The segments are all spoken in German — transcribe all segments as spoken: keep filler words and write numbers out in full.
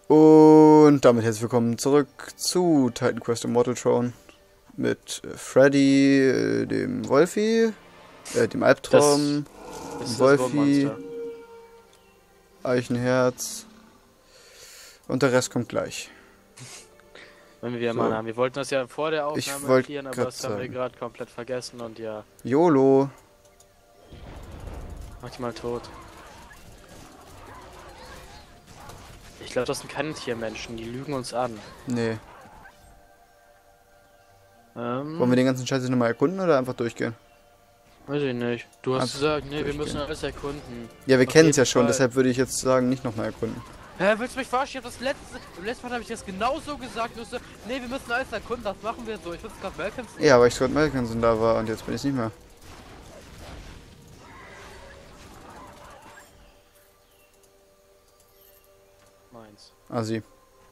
Und damit herzlich willkommen zurück zu Titan Quest Immortal Throne mit Freddy, dem Wolfi, äh, dem Albtraum, das, das dem Wolfi, Eichenherz und der Rest kommt gleich. Wenn wir wieder So. mal haben. Wir wollten das ja vor der Ich Aufnahme wollt erklären, aber grad das haben wir sagen. gerade komplett vergessen und ja, YOLO. mach dich mal tot. Ich glaube, das sind keine Tiermenschen, die lügen uns an. Nee. Ähm, Wollen wir den ganzen Scheiß jetzt nochmal erkunden oder einfach durchgehen? weiß ich nicht. Du hast Einfach gesagt, nee, wir durchgehen. müssen alles erkunden. Ja, wir Auf kennen es ja jeden schon, Fall. deshalb würde ich jetzt sagen, nicht nochmal erkunden. Hä, willst du mich verarschen? Ich hab das letzte, im letzten Mal habe ich das genauso gesagt. Du hast gesagt, nee, wir müssen alles erkunden, das machen wir so. Ich würde gerade Welcome sehen. Ja, weil ich Scott Malkinson da war und jetzt bin ich nicht mehr. Meins. Assi.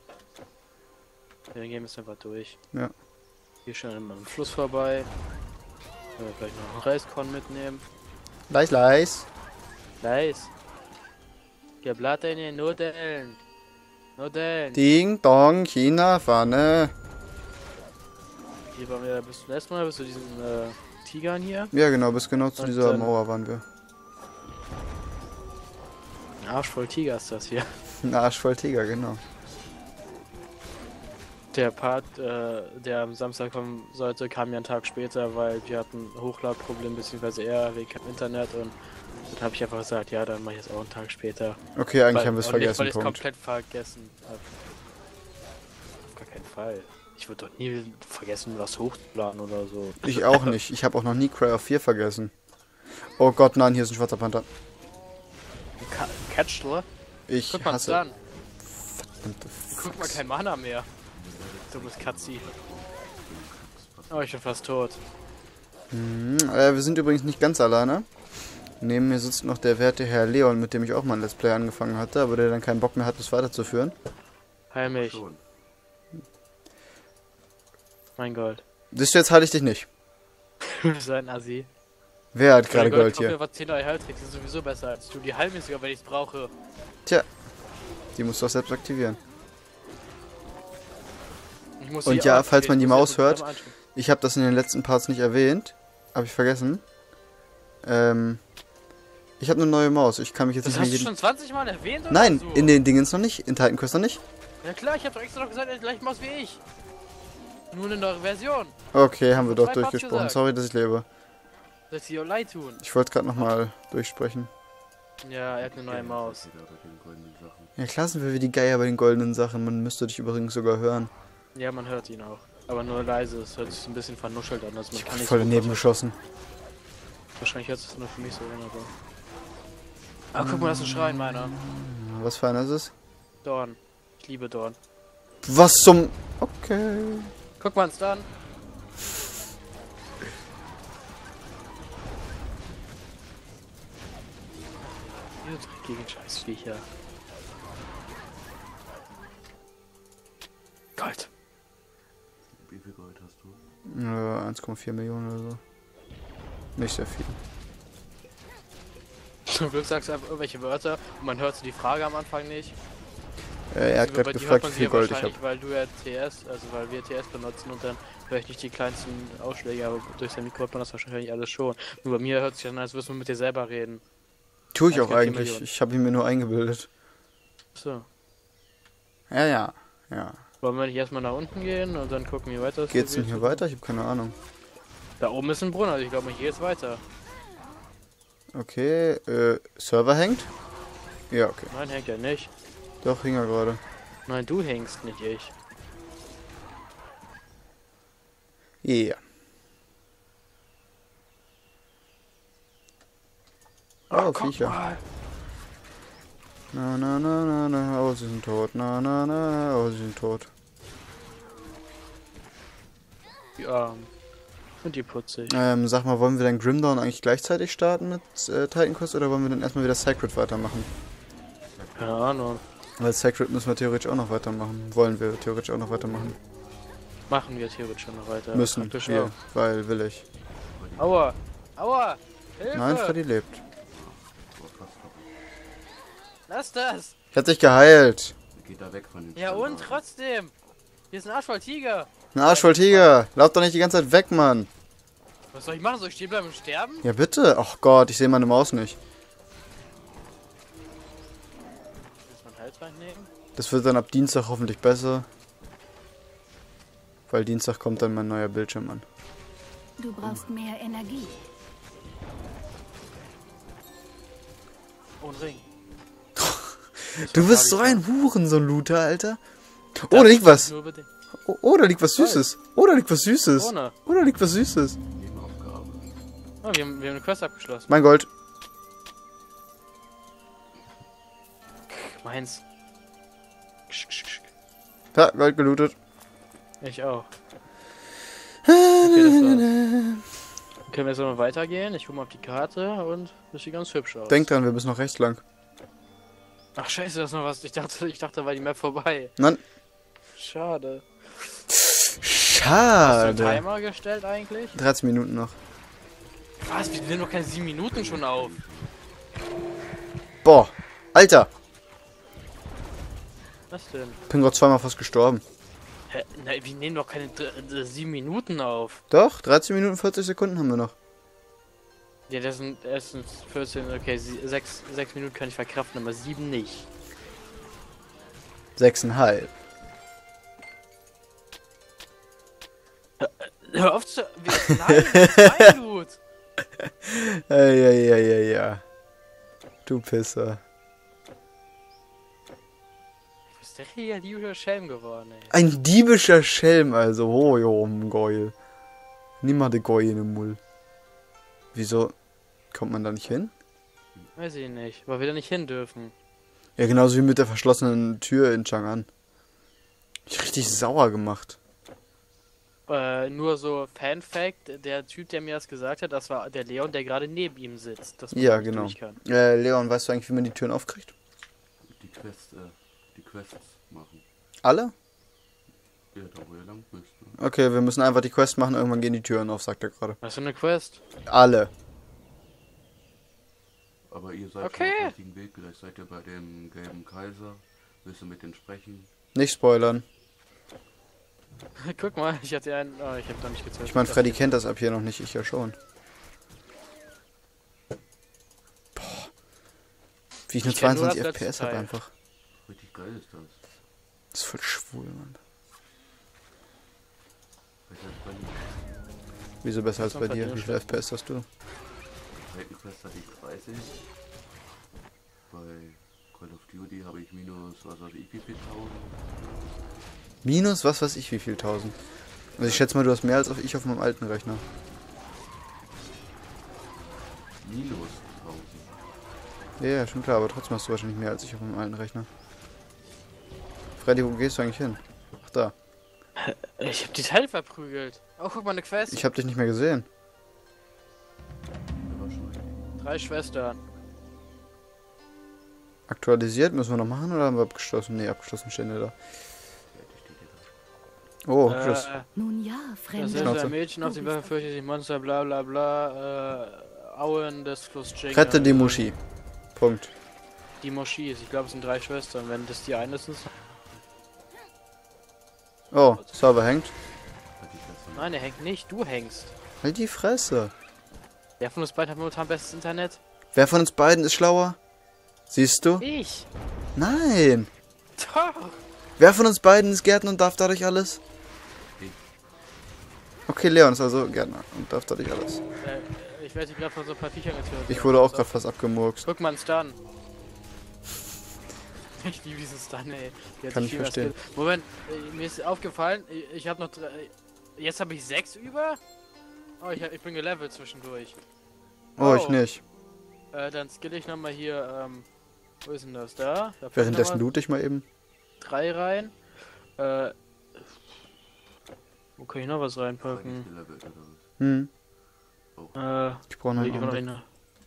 Dann gehen wir jetzt einfach durch. Ja. Hier schon am Fluss vorbei. Können wir vielleicht noch einen Reiskorn mitnehmen. Leis, leis. Nice. Geblatt in den Nudeln. Nudeln. Ding, Dong, China, Pfanne. Hier waren wir bis zum letzten Mal, bis zu diesen äh, Tigern hier. Ja, genau, bis genau zu Und dieser dann- Mauer waren wir. Ein Arsch voll Tiger ist das hier. Ein Arsch voll Tiger, genau. Der Part, äh, der am Samstag kommen sollte, kam ja einen Tag später, weil wir hatten Hochladproblem, beziehungsweise er wegen kein Internet und dann habe ich einfach gesagt, ja, dann mache ich es auch einen Tag später. Okay, eigentlich weil, haben wir es und nicht, vergessen, weil ich es Punkt. komplett vergessen habe. Auf gar keinen Fall. Ich würde doch nie vergessen, was hochzuladen oder so. Ich auch nicht. Ich habe auch noch nie Cry of vier vergessen. Oh Gott, nein, hier ist ein schwarzer Panther. Ka Catch, oder? Ich Guck mal hasse... dann. Verdammte Guck mal, Fuchs. kein Mana mehr. Du bist Katzi. Oh, ich bin fast tot. Mhm, äh, wir sind übrigens nicht ganz alleine. Neben mir sitzt noch der werte Herr Leon, mit dem ich auch mal ein Let's Play angefangen hatte, aber der dann keinen Bock mehr hat, es weiterzuführen. Heil mich. Mein Gold. Siehst du, jetzt halte ich dich nicht. Du bist ein Assi. Wer hat gerade Gold Gold hier? Mir was zehn Euro Heil trägst, ist sowieso besser als du. Die heilen mich sogar, wenn ich es brauche. Tja, die musst du auch selbst aktivieren. Ich muss Und sie ja, auch falls man aktivieren, die ich muss Maus sie hört, zusammen anschauen. ich habe das in den letzten Parts nicht erwähnt. Habe ich vergessen. Ähm, ich habe eine neue Maus. Ich kann mich jetzt Das nicht hast mehr du jeden... schon zwanzig Mal erwähnt oder Nein, so? in den Dingens noch nicht. In Titan Quest noch nicht. Ja klar, ich hab doch extra noch gesagt, er hat gleich Maus wie ich. Nur eine neue Version. Okay, haben wir doch Zwei Parts durchgesprochen. gesagt. Sorry, dass ich lebe. Soll ich dir auch leid tun? Ich wollte gerade nochmal durchsprechen. Ja, er hat eine neue Maus. Ja, klar sind wir wie die Geier bei den goldenen Sachen. Man müsste dich übrigens sogar hören. Ja, man hört ihn auch. Aber nur leise, es hört sich ein bisschen vernuschelt an. Also man Ich kann bin nicht voll so daneben gut- geschossen. Wahrscheinlich hört es nur für mich so an, aber... Ah, guck mal, das ist ein Schrein, meiner. Was für einer ist es? Dorn. Ich liebe Dorn. Was zum... Okay. Guck mal uns an. Ihr dreckigen Scheißviecher. Gold. Wie viel Gold hast du? Äh, eins Komma vier Millionen oder so. Nicht sehr viel. Zum Glück sagst du einfach irgendwelche Wörter und man hört so die Frage am Anfang nicht. Äh, er hat Bei gerade dir gefragt, hört man wie sie viel ja Gold ich wahrscheinlich, habe. weil du ja T S, also weil wir T S benutzen und dann höre ich nicht die kleinsten Ausschläge, aber durch sein Mikro hört man das wahrscheinlich alles schon. Nur bei mir hört sich dann an, als würdest du mit dir selber reden. Tue ich eins auch Komma vier eigentlich. Millionen. Ich habe ihn mir nur eingebildet. So. Ja, ja. Ja. Wollen wir nicht erstmal nach unten gehen und dann gucken, wie weiter es Geht's denn geht? hier weiter? Ich habe keine Ahnung. Da oben ist ein Brunnen, also ich glaube, hier geht's weiter. Okay, äh, Server hängt? Ja, okay. Nein, hängt er nicht. Doch, hing er gerade. Nein, du hängst, nicht ich. Ja. Oh, guck Viecher. mal. Na, na, na, na, na, oh, sie sind tot. Na, na, na, na, oh, sie sind tot. Die Armen. Und die putzig. Ähm, sag mal, wollen wir dann Grimdawn eigentlich gleichzeitig starten mit äh, Titan Quest oder wollen wir dann erstmal wieder Sacred weitermachen? Keine Ahnung. Weil Sacred müssen wir theoretisch auch noch weitermachen. Wollen wir theoretisch auch noch weitermachen. Machen wir theoretisch schon noch weiter. Müssen Praktisch wir, auch. weil will ich. Aua! Aua! Hilfe! Nein, Freddy lebt. Lass das! Ich hab dich geheilt. Geht da da weg von den Ja und Standorten. trotzdem. Hier ist ein Arsch voll Tiger. Ein Arsch voll Tiger. Lauf doch nicht die ganze Zeit weg, Mann. Was soll ich machen? Soll ich stehen bleiben und sterben? Ja, bitte. Ach Gott, ich sehe meine Maus nicht. Muss man Hals reinnehmen? Das wird dann ab Dienstag hoffentlich besser. Weil Dienstag kommt dann mein neuer Bildschirm an. Du brauchst mehr Energie. Oh, ein Ring. Du bist so ein Hurensohn-Looter, Alter. Oh, da liegt was. Nur über den- Oh, oh, da liegt was Süßes. Oh, da liegt was Süßes. Ohne. Oh, da liegt was Süßes. Nebenaufgabe. Oh, wir, haben, wir haben eine Quest abgeschlossen. Mein Gold. Meins. Ksch, ksch, ksch. Ja, Gold gelootet. Ich auch. Okay, das war's. Können wir jetzt noch weitergehen? Ich guck mal auf die Karte und das sieht ganz hübsch aus. Denk dran, wir müssen noch rechts lang. Ach scheiße, da ist noch was. Ich dachte, ich dachte, da war die Map vorbei. Nein. Schade. Hast du einen Schade. Timer gestellt eigentlich? dreizehn Minuten noch. Was? Wir nehmen doch keine sieben Minuten schon auf. Boah. Alter. Was denn? Bin gerade zweimal fast gestorben. Hä? Nein, wir nehmen doch keine dr- äh, sieben Minuten auf. Doch, dreizehn Minuten vierzig Sekunden haben wir noch. Ja, das sind erstens vierzehn, okay, sechs Minuten kann ich verkraften, aber sieben nicht. Sechseinhalb. Hör auf zu... wie- Nein, das ist mein Loot. Ja, ja, ja, ja, ja. Du Pisser. Du bist der kreative Schelm geworden, ey. Ein diebischer Schelm, also. Oh, jo, Geul. Nimm mal die Geul in den Mull. Wieso kommt man da nicht hin? Weiß ich nicht, weil wir da nicht hin dürfen. Ja, genauso wie mit der verschlossenen Tür in Chang'an. Ich richtig sauer gemacht. Äh, nur so Fan-Fact, der Typ, der mir das gesagt hat, das war der Leon, der gerade neben ihm sitzt. Dass man Ja, nicht genau. durch kann. Äh, Leon, weißt du eigentlich, wie man die Türen aufkriegt? Die Quest, äh, die Quests machen. Alle? Ja, da wo ihr lang bist. Ne? Okay, wir müssen einfach die Quest machen, irgendwann gehen die Türen auf, sagt er gerade. Was für eine Quest? Alle. Aber ihr seid Okay. schon auf dem richtigen Weg. Vielleicht seid ihr bei dem gelben Kaiser. Willst du mit denen sprechen? Nicht spoilern. Guck mal, ich hatte einen... Oh, ich hab da nicht gezählt. Ich meine, Freddy kennt das ab hier noch nicht, ich ja schon. Boah. Wie ich nur Ich kenn nur zweiundzwanzig das F P S letzte habe Teil. einfach. Richtig geil ist das. Das ist voll schwul, Mann. Besser als bei mir. Wieso besser als Das bei ist dir? noch Wie viel F P S hast du? Bei der zweiten Quest hatte ich dreißig. Bei Call of Duty habe ich minus, was weiß ich, wie viel tausend. Minus was weiß ich wie viel tausend. Also ich schätze mal, du hast mehr als auf ich auf meinem alten Rechner. Minus tausend. Ja, ja, schon klar, aber trotzdem hast du wahrscheinlich mehr als ich auf meinem alten Rechner. Freddy, wo gehst du eigentlich hin? Ach da. Ich hab die Teile verprügelt. Oh, guck mal, eine Quest. Ich habe dich nicht mehr gesehen. Der war schon richtig. Drei Schwestern. Aktualisiert müssen wir noch machen oder haben wir abgeschlossen? Ne, abgeschlossen stehen wir da. Fertig steht ihr da. Oh, tschüss. Äh, Nun ja, das Fremde. ist Schnauze. ein Mädchen auf dem Wasser, fürchtet sich Monster, bla bla bla. Äh, Auen des Fluss Jingle. Rette die Muschi. Punkt. Die Moschee ist. Ich glaube, es sind drei Schwestern. Wenn das die eine ist, ist... Oh, Server hängt. Hat die Quest Nein, er hängt nicht. Du hängst. Halt die Fresse. Wer von uns beiden hat momentan bestes Internet? Wer von uns beiden ist schlauer? Siehst du? Ich. Nein. Doch. Ver von uns beiden ist Gärtner und darf dadurch alles? Ich. Okay, Leon ist also Gärtner und darf dadurch alles. Äh, ich werde gerade von so ein paar Viechern getötet. Ich wurde auch gerade fast abgemurkst. Guck mal, ein Stun. Ich liebe diesen Stun, ey. Der hat Kann sich ich viel mehr verstehen. Skill. Moment, äh, mir ist aufgefallen, ich, ich habe noch drei. Jetzt habe ich sechs über. Oh, ich, hab, ich bin gelevelt zwischendurch. Oh, ich nicht. Äh, dann skill ich nochmal hier, ähm. Wo ist denn das? Da? da Währenddessen loot ich mal eben. drei rein. Äh. Wo kann ich noch was Seid reinpacken? nicht gelevelt oder was? Hm, Äh. ich brauche noch Leg ich noch einen. einen.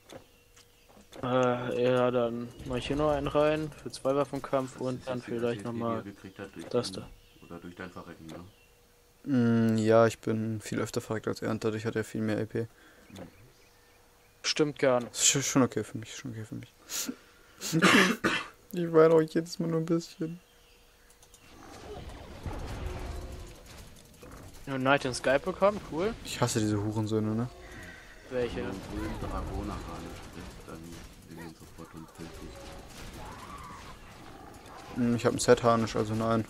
Äh, ja, dann mach ich hier noch einen rein. Für zwei Waffenkampf und dann Das ist die vielleicht Quest, die nochmal. ihr gekriegt habt durch das dein- da. Oder durch dein Verrecken, ne? Hm, ja, ich bin viel öfter verreckt als er und dadurch hat er viel mehr E P. Stimmt gar nicht. Das ist schon- schon okay für mich, schon okay für mich. Ich weine auch jedes Mal nur ein bisschen. Und Night in Sky bekommen, cool. Ich hasse diese Hurensöhne, ne? Welche? Wenn man grün Dragona reinsteckt, dann sind die sofort unfällig. Hm, Ich habe ein Set Harnisch, also nein.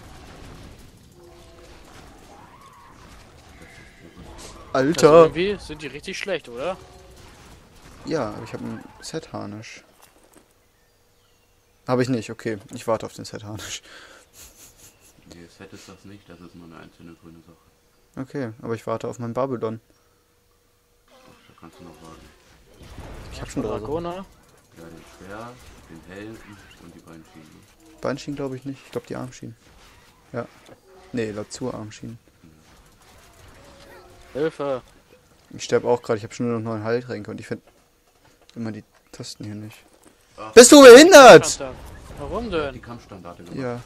Also Alter! irgendwie sind die richtig schlecht, oder? Ja, aber ich habe ein Set Harnisch. Habe ich nicht, okay. Ich warte auf den Set Harnisch. Nee, Set ist das nicht, das ist nur eine einzelne grüne Sache. Okay, aber ich warte auf meinen Babylon. Da kannst du noch warten. Ich habe schon drei. Dragona. Ja, den Schwer, den Helm und die beiden Schienen. Beinschienen glaube ich nicht. Ich glaube die Armschienen. Ja. Nee, dazu Armschienen. Hilfe. Ich sterbe auch gerade. Ich habe schon nur noch neun Heiltränke und ich finde immer die Tasten hier nicht. Ach. Bist du behindert? Kampfstand. Warum Die denn? Kampfstandarte gemacht. Ja.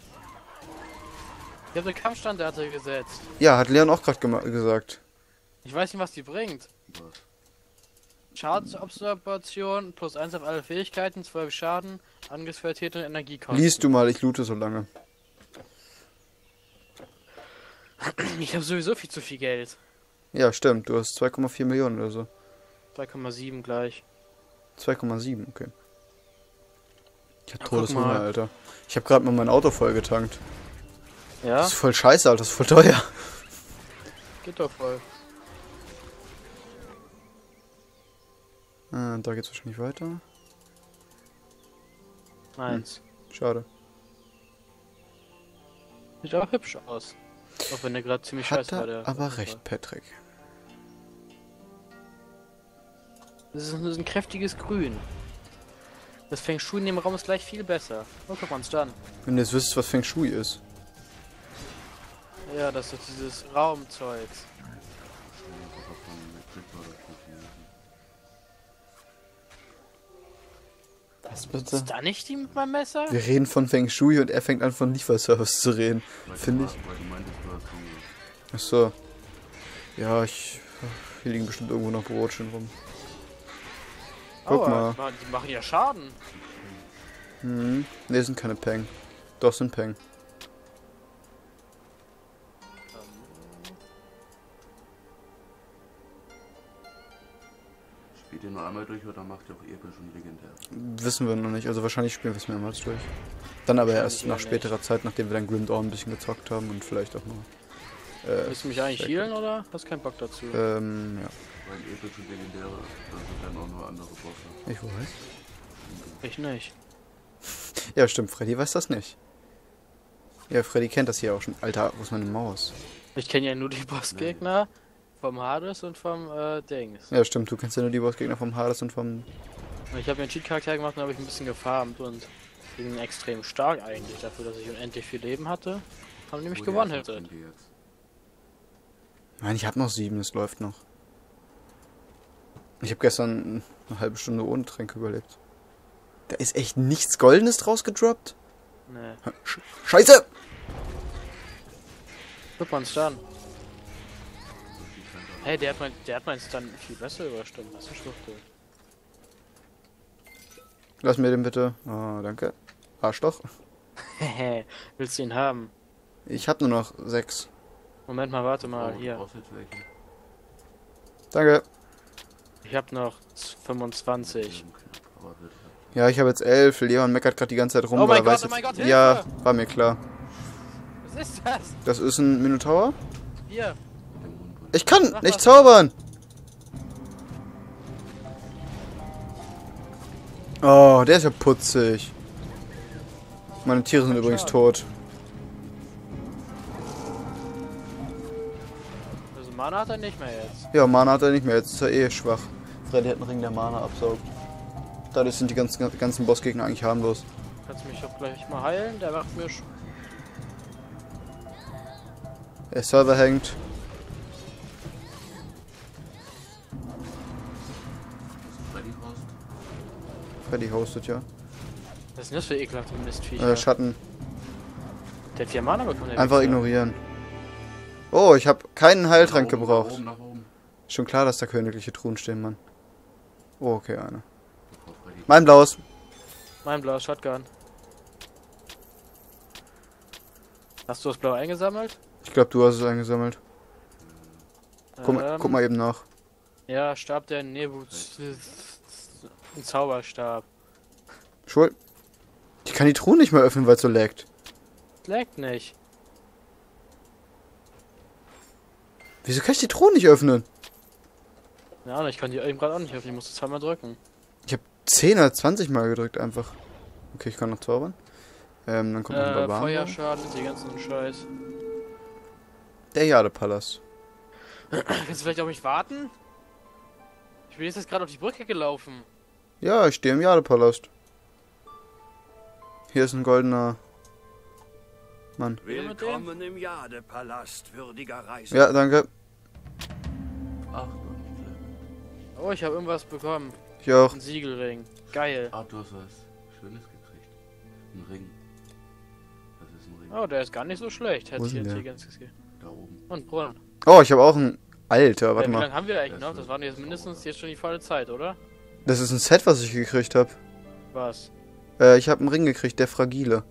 Ich habe eine Kampfstandarte gesetzt. Ja, hat Leon auch gerade gesagt. Ich weiß nicht, was die bringt. Was? Schadensabsorption, plus eins auf alle Fähigkeiten, zwölf Schaden, angesvertierte Energiekosten. Liest du mal, ich loote so lange. Ich habe sowieso viel zu viel Geld. Ja, stimmt. Du hast zwei Komma vier Millionen oder so. zwei Komma sieben gleich. zwei Komma sieben, okay. Ich hab Ja, guck Todeshunger, mal. Alter. Ich habe gerade mal mein Auto voll getankt. Ja? Das ist voll scheiße, Alter. Das ist voll teuer. Geht doch voll. Ah, da geht's wahrscheinlich weiter. Eins. Schade. Sieht auch hübsch aus. Auch wenn der gerade ziemlich Hat scheiße war. er Der aber recht, Patrick. Das ist, ein- das ist ein kräftiges Grün. Das Feng Shui in dem Raum ist gleich viel besser. Oh, guck mal uns dann. Wenn du jetzt wüsstest, was Feng Shui ist. Ja, das ist dieses Raumzeugs. Was Ist da nicht die mit meinem Messer? Wir reden von Feng Shui und er fängt an von Lieferservice zu reden. Finde ich. Weil du meintest, du hast Hunger. Ach so. Ja, ich... Hier liegen bestimmt irgendwo noch Brotchen rum. Guck Aua, mal. Die machen, die machen ja Schaden. Hm. Ne, sind keine Peng. Doch, sind Peng. Spielt ihr nur einmal durch oder macht ihr auch episch und legendär? Wissen wir noch nicht. Also wahrscheinlich spielen wir es mehrmals durch. Dann aber erst Wahrscheinlich nach eher späterer Zeit, nachdem wir dann Grim Dawn ein bisschen gezockt haben und vielleicht auch noch... Äh, Willst du mich eigentlich Check. healen oder hast keinen Bock dazu? ähm, ja. Weil episch und legendäre, da sind dann auch nur andere Bosse. Ich weiß. Ich nicht. Ja, stimmt. Freddy weiß das nicht. Ja, Freddy kennt das hier auch schon. Alter, wo ist meine Maus? Ich kenne ja nur die Bossgegner vom Hades und vom äh, Dings. Ja, stimmt. Du kennst ja nur die Bossgegner vom Hades und vom... Und ich habe mir einen Cheat-Charakter gemacht und habe ich ein bisschen gefarmt und bin extrem stark eigentlich dafür, dass ich unendlich viel Leben hatte. Haben die mich Wo gewonnen die hätte. sind die jetzt? Nein, ich habe noch sieben. Es läuft noch. Ich habe gestern eine halbe Stunde ohne Tränke überlebt. Da ist echt nichts Goldenes draus gedroppt? Nee. Sch Scheiße! Guck mal uns dann. Hey, der hat mein, der hat mein Stun viel besser überstimmt. Das ist ein Schwuchtel. Lass mir den bitte. Oh, danke. Arschloch. Hehe, willst du ihn haben? Ich habe nur noch sechs. Moment mal, warte mal, Oh, du hier. brauchst jetzt welche? Danke. Ich habe noch fünfundzwanzig. Aber wird halt. Ja, ich habe jetzt elf. Leon meckert gerade die ganze Zeit rum. Oh weil mein er weiß Gott, oh mein jetzt- Gott, Ja, Hilfe! war mir klar. Was ist das? Das ist ein Minotaur? Hier. Der Mund wird- Ich kann Mach nicht was. zaubern! Oh, der ist ja putzig. Meine Tiere sind Kein übrigens Schaden. tot. Also Mana hat er nicht mehr jetzt. Ja, Mana hat er nicht mehr, jetzt ist er eh schwach. Freddy hat einen Ring, der Mana absaugt. Dadurch sind die ganzen, ganzen Bossgegner eigentlich harmlos. Kannst du mich doch gleich mal heilen? Der macht mir schon. Der Server hängt. Freddy raus. Freddy hostet ja. Was ist denn das für ekelhafte Mistviecher? Äh, Schatten. Der hat vier Mana bekommen. der Einfach Wichser. ignorieren. Oh, ich habe keinen Heiltrank Nach oben, gebraucht. Nach oben, nach oben. Schon klar, dass da königliche Truhen stehen, Mann. Oh, okay, eine. Frau Freddy. Mein blaues. Mein blaues Shotgun. Hast du das Blau eingesammelt? Ich Ich glaube, du hast es eingesammelt. Guck, mal- Ähm, guck mal eben nach. Ja, Stab der Nebu. Ein Zauberstab. Schuld. Ich kann die Truhe nicht mehr öffnen, weil es so laggt. Leckt nicht. Wieso kann ich die Truhe nicht öffnen? Ja, ich kann die eben gerade auch nicht öffnen. Ich musste zweimal drücken. Ich habe zehn oder zwanzig Mal gedrückt einfach. Okay, ich kann noch zaubern. Ähm, dann kommt noch ein Äh, Barbaren. Feuerschaden, die ganzen Scheiß. Der Jadepalast. Kannst du vielleicht auf mich warten? Ich bin jetzt gerade auf die Brücke gelaufen. Ja, ich stehe im Jadepalast. Hier ist ein goldener Mann. Willkommen im Jadepalast, würdiger Reisender. Ja, danke. Ach, noch nicht schlimm. Oh, ich habe irgendwas bekommen. Ich auch. Ein Siegelring. Geil. Ah, du hast was Schönes gekriegt. Ein Ring. Das ist ein Ring. Oh, der ist gar nicht so schlecht. Wo Hätte ist ich denn der? Intelligenz gesehen. Da oben. Und Brunnen. Oh, ich habe auch ein... Alter, warte Äh, wie mal. lange haben wir eigentlich noch? Das waren jetzt mindestens jetzt schon die volle Zeit, oder? Das ist ein Set, was ich gekriegt habe. Was? Äh, ich habe einen Ring gekriegt, der Fragile.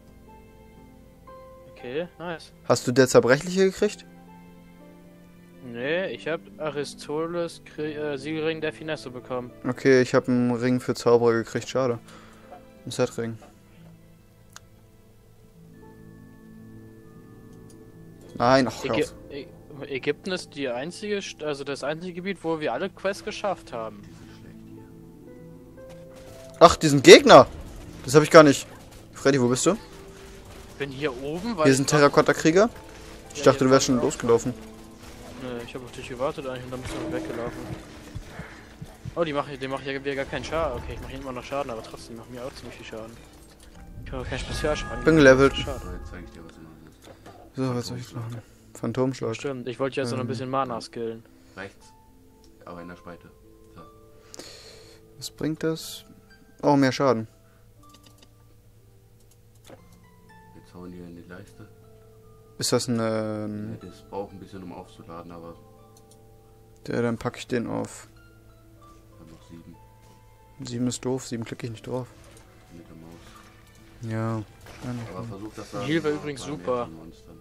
Okay, nice. Hast du der Zerbrechliche gekriegt? Nee, ich habe Aristoteles Krie äh, Siegelring der Finesse bekommen. Okay, ich habe einen Ring für Zauberer gekriegt, schade. Ein Setring. Nein, ach, Ägy raus. Ä Ägypten ist die einzige, St also das einzige Gebiet, wo wir alle Quests geschafft haben. Die sind schlecht hier. Ach, diesen Gegner! Das habe ich gar nicht. Freddy, wo bist du? Ich bin hier oben, weil Hier ich sind grad- Terrakotta-Krieger. Ich Ja, dachte, hier du wärst kommen schon wir auch losgelaufen. Nee, ich habe auf dich gewartet eigentlich und dann bist du noch weggelaufen. Oh, die machen, die machen ja wieder gar keinen Schaden. Okay, ich mache immer noch Schaden, aber trotzdem machen mir auch ziemlich viel Schaden. Ich habe keinen Spezialschaden. Bin gelevelt. Schaden. So, jetzt zeige ich dir, was immer das ist. So, was soll ich jetzt machen? Phantomschlag. Stimmt, ich wollte jetzt noch ein Ähm. bisschen Mana skillen. Rechts. Aber in der Spalte. So. Was bringt das? Oh, mehr Schaden. Jetzt hauen wir in die Leiste. Ist das ein... Ja, Ähm, das braucht ein bisschen, um aufzuladen, aber der, dann packe ich den auf. wir haben noch sieben Sieben ist doof, sieben klicke ich nicht drauf. mit der Maus. Ja. Aber versuch das Die Heal war mal übrigens bei super. mehreren Monstern.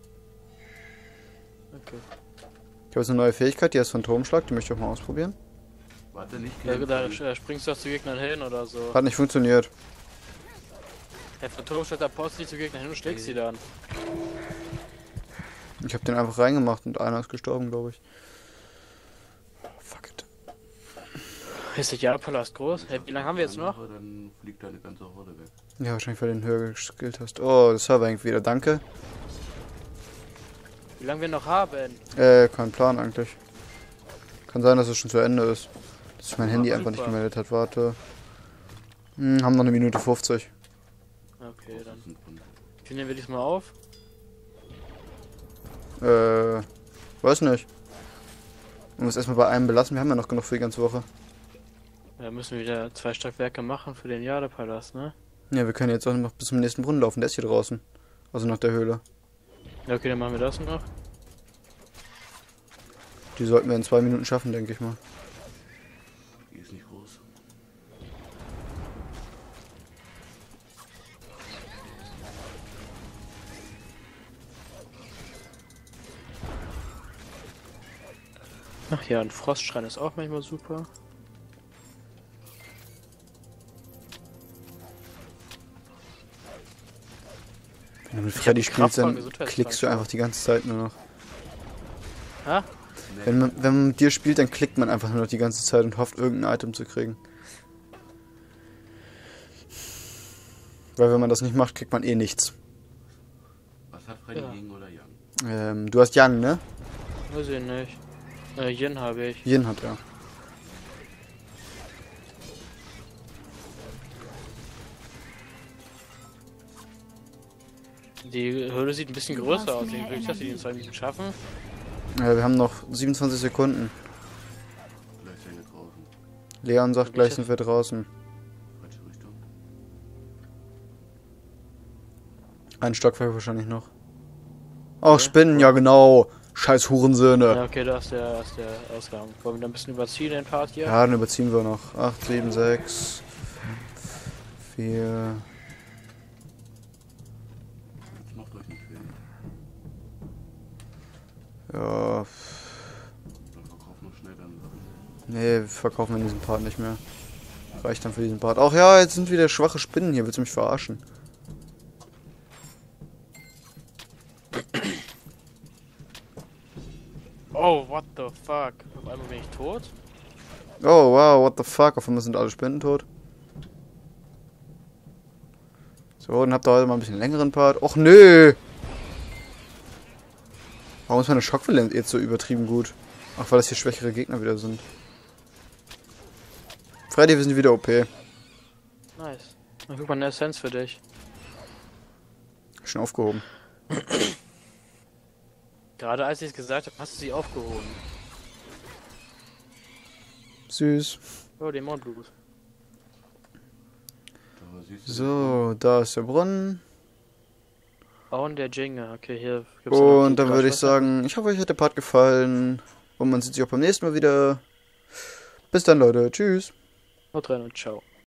Okay. Ich habe jetzt eine neue Fähigkeit, die heißt Phantomschlag, die möchte ich auch mal ausprobieren. Warte, nicht Ja, kämpfen. da äh, springst du auch zu Gegnern hin oder so. Hat nicht funktioniert. Der Phantomstadt, da postest dich zu Gegnern hin und schlägst sie dann. Ich habe den einfach reingemacht und einer ist gestorben, glaube ich. Fuck it. Ist der Jadepalast groß? Hey, wie lange haben wir jetzt noch? Dann fliegt deine ganze Horde weg. Ja, wahrscheinlich, weil du den höher geskillt hast. Oh, das Server hängt wieder, danke. Wie lange wir noch haben? Äh, kein Plan eigentlich. Kann sein, dass es schon zu Ende ist. Dass sich mein Ja, Handy einfach nicht super. gemeldet hat. Warte. Hm, haben noch eine Minute fünfzig. Okay, dann. Das sind von- Wie nehmen wir diesmal auf? Äh, weiß nicht. Wir müssen erstmal bei einem belassen. Wir haben ja noch genug für die ganze Woche. Ja, müssen wir wieder zwei Stockwerke machen für den Jadepalast, ne? Ja, wir können jetzt auch noch bis zum nächsten Brunnen laufen. Der ist hier draußen. Also nach der Höhle. Ja, okay, dann machen wir das noch. Die sollten wir in zwei Minuten schaffen, denke ich mal. Die ist nicht groß. Ach ja, ein Frostschrein ist auch manchmal super. Wenn du mit hab Freddy einen spielst, kraftvollen dann Gesundheitstrank. klickst du einfach die ganze Zeit nur noch. Ha? Wenn man, wenn man mit dir spielt, dann klickt man einfach nur noch die ganze Zeit und hofft, irgendein Item zu kriegen. Weil wenn man das nicht macht, kriegt man eh nichts. Was hat Freddy Ja. gegen oder Jan? Ähm, du hast Jan, ne? Weiß ich nicht. Äh, Yin habe ich. Yin hat er. Die Höhle sieht ein bisschen Du größer brauchst aus. mehr Ich will, dass wir die in zwei Minuten schaffen. Ja, wir haben noch siebenundzwanzig Sekunden. Gleich sind wir draußen. Leon sagt, Okay. gleich sind wir draußen. Falsche Richtung. Ein Stockwerk wahrscheinlich noch. Oh, Spinnen, ja genau. Scheiß Hurensöhne. Ja, okay, da ist der, da ist der Ausgang. Wollen wir da ein bisschen überziehen, den Part hier? Ja, dann überziehen wir noch. acht, sieben, sechs, vier. Jetzt macht euch nicht wild. Ja. Dann verkaufen wir schnell dann. Nee, verkaufen wir diesen Part nicht mehr. Reicht dann für diesen Part. Ach ja, jetzt sind wieder schwache Spinnen hier. Willst du mich verarschen? Oh, what the fuck? Auf einmal bin ich tot? Oh, wow, what the fuck. Auf einmal sind alle Spinnen tot. So, dann habt ihr heute mal ein bisschen längeren Part. Och, nö! Warum ist meine Schockwelle jetzt so übertrieben gut? Ach, weil das hier schwächere Gegner wieder sind. Freddy, wir sind wieder O P. Nice. Dann guck mal eine Essenz für dich. Schon aufgehoben. Gerade als ich es gesagt habe, hast du sie aufgehoben. Süß. Oh, Dämonenblut. Da siehst du So, da ist der Brunnen. Bauen der Jingle. Okay, hier gibt's noch Und die dann würde ich Graswasser. sagen, ich hoffe, euch hat der Part gefallen. Und man sieht sich auch beim nächsten Mal wieder. Bis dann, Leute. Tschüss. Haut rein und ciao.